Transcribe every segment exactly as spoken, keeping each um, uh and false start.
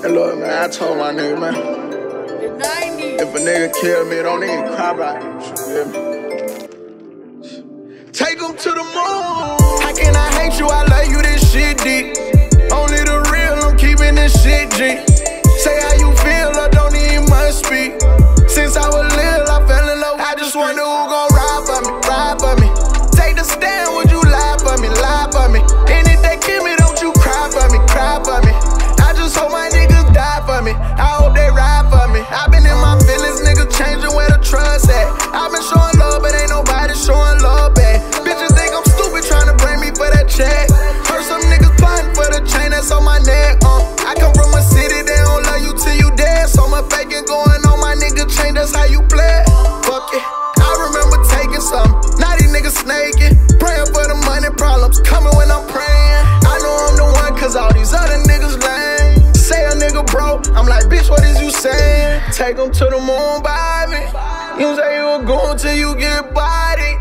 And look, man, I told my nigga, man, if a nigga kill me, don't even cry about it. You feel me? Take him to the moon. How can I hate you? I love you, this shit deep. Only the real, I'm keeping this shit G. Say how you feel, or don't even must speak. Since I was little, I fell in love. I just wonder who gon' ride for me, ride for me. Take the stand, would you lie for me, lie for me? And if they kill me, don't you cry for me, cry for me. I just hope my niggas die for me. I hope they ride for me. I been in my feelings, niggas changing where the trust at. I been showing love, but ain't nobody showing love back. Bitches think I'm stupid trying to bring me for that check. Heard some niggas plotting for the chain that's on my neck. Uh, I come from a city, they don't love you till you dead. So much faking going on, my nigga chain, that's how you play. Fuck it, I remember taking something. Now these niggas snaking, praying for the money problems coming when I'm praying. I know I'm the one, cause all these other niggas lame. Say a nigga broke, I'm like, bitch, what is you saying? Take him to the moon, baby. You say you a goon till you get body.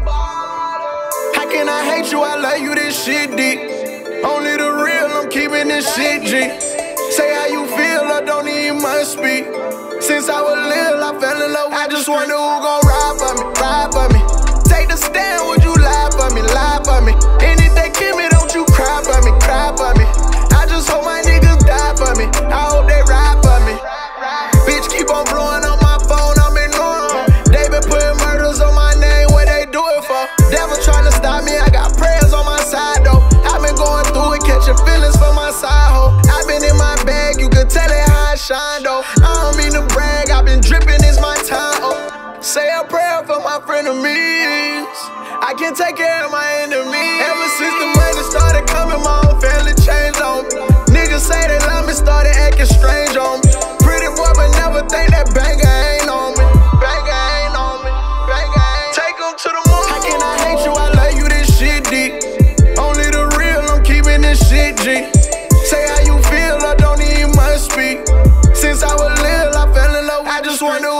How can I hate you? I love you, this shit deep. Only the real, I'm keeping this shit G. Say how you feel, or don't even must speak. Since I was little, I fell in love. I just wonder who gon' ride for me, ride for me. Take the stand, would you lie for me, lie for me? And if they kill me, don't you cry for me, cry for me. I just hope my niggas die for me. I hope they ride for me. Bitch keep on blowing on my phone, I'm ignoring. They been putting murders on my name, what they do it for? Devil tryna stop me, I got prayers on my side though. I been going through it, catching feelings for my side hoe. I been in my bag, you can tell it how I shine though. I don't mean to brag, I been dripping, it's my time. Oh. Say a prayer for my frenemies. I can take care of my enemies. Ever since the money started coming, my whole family changed on me. Niggas say they love me, started acting strange on me. Pretty boy, but never think that banger ain't on me. Banger ain't on me, banger ain't. Take him to the moon. How can I hate you? I love you, this shit deep. Only the real, I'm keeping this shit G. Say how you feel, or don't even must speak. Since I was little, I fell in love. I just wonder